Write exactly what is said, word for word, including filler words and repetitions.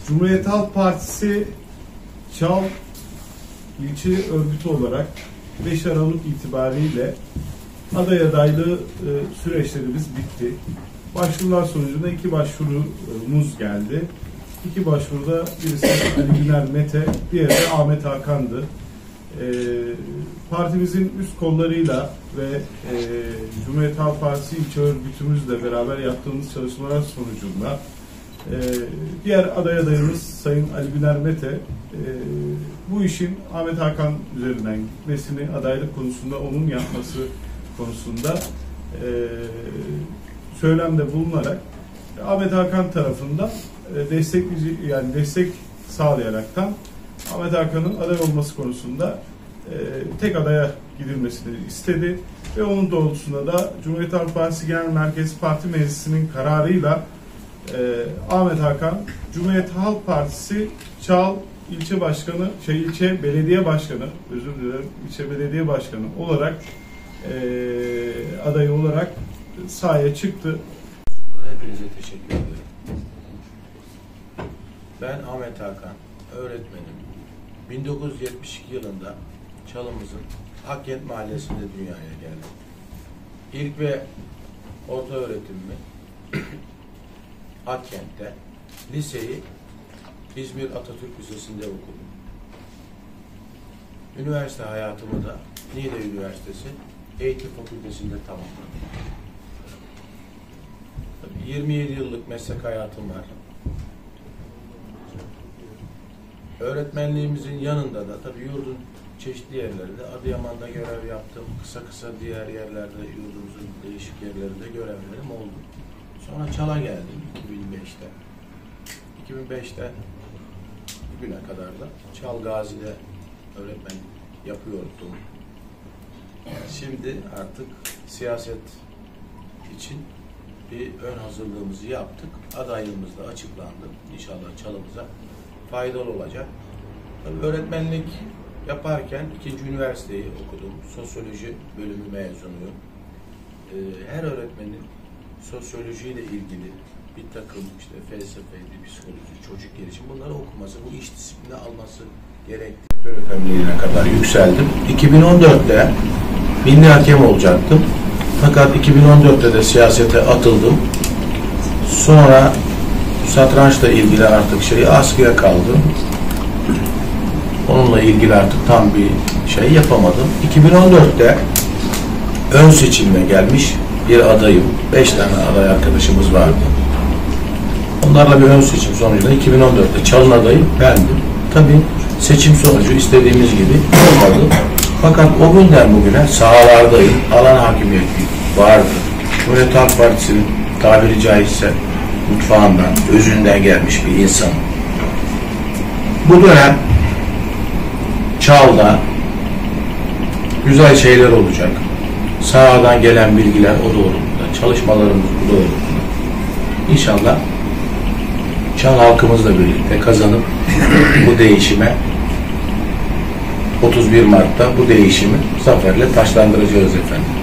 Cumhuriyet Halk Partisi Çal ilçe örgütü olarak beş Aralık itibariyle aday adaylığı e, süreçlerimiz bitti. Başvurular sonucunda iki başvurumuz geldi. İki başvuruda birisi Ali Güner Mete, diğeri de Ahmet Hakan'dı. E, partimizin üst kollarıyla ve e, Cumhuriyet Halk Partisi ilçe örgütümüzle beraber yaptığımız çalışmalar sonucunda e, diğer aday adayımız Sayın Ali Güner Mete e, bu işin Ahmet Hakan üzerinden gitmesini, adaylık konusunda onun yapması konusunda e, söylemde bulunarak Ahmet Hakan tarafından e, destekleyici yani destek sağlayaraktan Ahmet Hakan'ın aday olması konusunda e, tek adaya gidilmesini istedi ve onun doğrultusunda da Cumhuriyet Halk Partisi Genel Merkezi Parti Meclisi'nin kararıyla e, Ahmet Hakan Cumhuriyet Halk Partisi Çal ilçe başkanı, şey ilçe belediye başkanı, özür dilerim, ilçe belediye başkanı olarak e, adayı olarak sahaya çıktı. Hepinize teşekkür ederim. Ben Ahmet Hakan, öğretmenim. bin dokuz yüz yetmiş iki yılında Çalımızın Akkent Mahallesi'nde dünyaya geldim. İlk ve orta öğretimimi Akkent'te, liseyi İzmir Atatürk Lisesi'nde okudum. Üniversite hayatımı da Niğde Üniversitesi Eğitim Fakültesi'nde tamamladım. yirmi yedi yıllık meslek hayatım var. Öğretmenliğimizin yanında da tabii yurdun çeşitli yerlerinde, Adıyaman'da görev yaptım. Kısa kısa diğer yerlerde, yurdumuzun değişik yerlerinde görevlerim oldu. Sonra Çal'a geldim iki bin beşte. iki bin beşte bugüne kadar da Çal Gazi'de öğretmen yapıyordum. Şimdi artık siyaset için bir ön hazırlığımızı yaptık. Adaylığımız da açıklandı. İnşallah Çalımıza faydalı olacak. Tabii öğretmenlik yaparken ikinci üniversiteyi okudum. Sosyoloji bölümü mezunuyum. Ee, her öğretmenin sosyolojiyle ilgili bir takım işte felsefeydi, psikoloji, çocuk gelişim bunları okuması, bu iş disiplini alması gerekti. Öğretmenliğine kadar yükseldim. iki bin on dörtte milli hakem olacaktım. Fakat iki bin on dörtte de siyasete atıldım. Sonra satrançla ilgili artık şeyi askıya kaldım. Onunla ilgili artık tam bir şey yapamadım. iki bin on dörtte ön seçimle gelmiş bir adayım. Beş tane aday arkadaşımız vardı. Onlarla bir ön seçim sonucunda iki bin on dörtte Çalın adayı bendim. Tabii seçim sonucu istediğimiz gibi olmadı. Fakat o günden bugüne sahalardayım. Alan hakimiyeti vardı. Cumhuriyet Halk Partisi'nin tabiri caizse mutfağından, özünden gelmiş bir insan. Bu dönem Çal'da güzel şeyler olacak. Sahadan gelen bilgiler o doğrultuda, çalışmalarımız bu doğrultuda. İnşallah Çal halkımızla birlikte kazanıp bu değişime otuz bir Mart'ta bu değişimi zaferle taçlandıracağız efendim.